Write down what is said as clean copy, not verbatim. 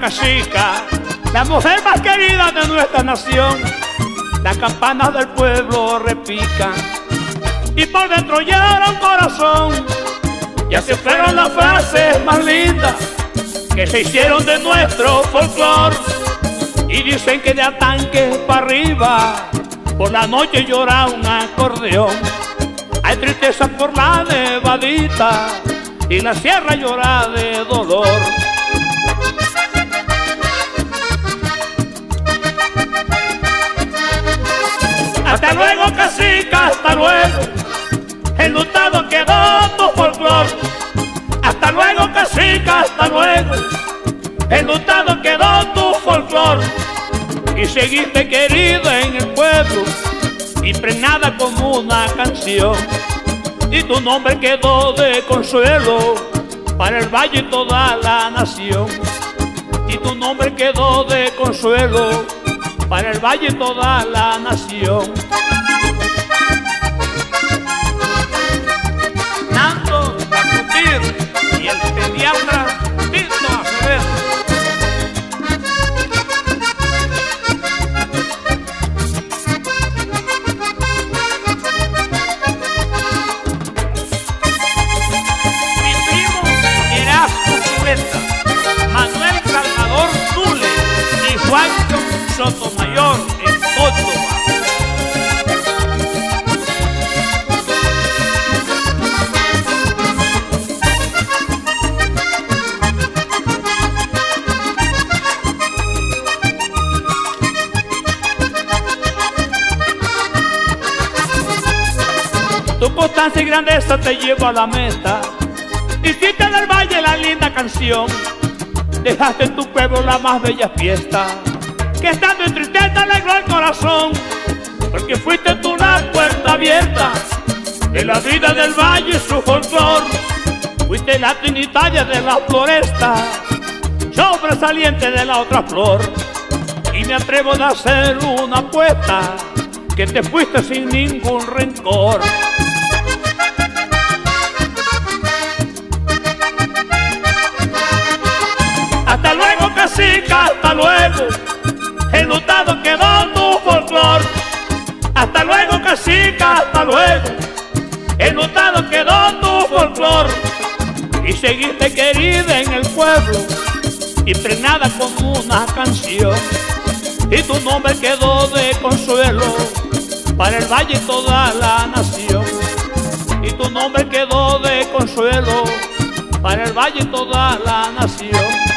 Cachica, la mujer más querida de nuestra nación. Las campanas del pueblo repican y por dentro llora un corazón. Ya se fueron las frases más lindas que se hicieron de nuestro folclor. Y dicen que de Atanque para arriba por la noche llora un acordeón. Hay tristeza por la nevadita y la sierra llora de dolor. Hasta luego, cacica, hasta luego, enlutado quedó tu folclor. Hasta luego, cacica, hasta luego, enlutado quedó tu folclor. Y seguiste querida en el pueblo, impregnada como una canción. Y tu nombre quedó de consuelo para el valle y toda la nación. Y tu nombre quedó de consuelo para el valle y toda la nación. Nando Tacutir y el pediatra Tito Acevedo. Mi primo Erasmo Cubeta, Manuel Salvador Zule y Juancho Sotomayor en Córdoba. Tu constancia y grandeza te llevó a la meta. Hiciste del valle la linda canción. Dejaste en tu pueblo la más bella fiesta, que estando en tristeza alegró el corazón. Porque fuiste tú la puerta abierta de la vida del valle y su folclor. Fuiste la trinitaria de la floresta, sobresaliente de la otra flor. Y me atrevo a hacer una apuesta, que te fuiste sin ningún rencor. Hasta luego, cacica, hasta luego, enlutado quedó tu folclor. Hasta luego, cacica, hasta luego, enlutado quedó tu folclor. Y seguiste querida en el pueblo, impregnada como una canción. Y tu nombre quedó de consuelo para el valle y toda la nación. Y tu nombre quedó de consuelo para el valle y toda la nación.